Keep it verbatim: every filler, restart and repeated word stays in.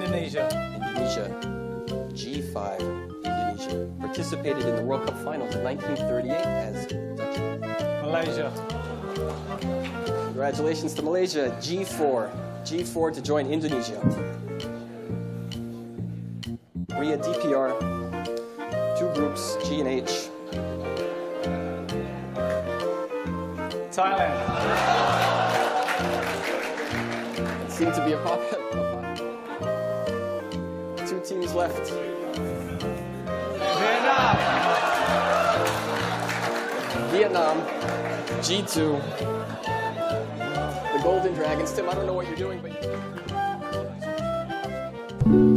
Indonesia. Indonesia. G five, Indonesia. Participated in the World Cup finals in nineteen thirty-eight as Dutch. Malaysia. Congratulations to Malaysia. G four. G four to join Indonesia. Ria, D P R. Two groups, G and H. Thailand. It seemed to be a pop. Two teams left. Vietnam. Vietnam, G two. The Golden Dragons. Tim, I don't know what you're doing, but you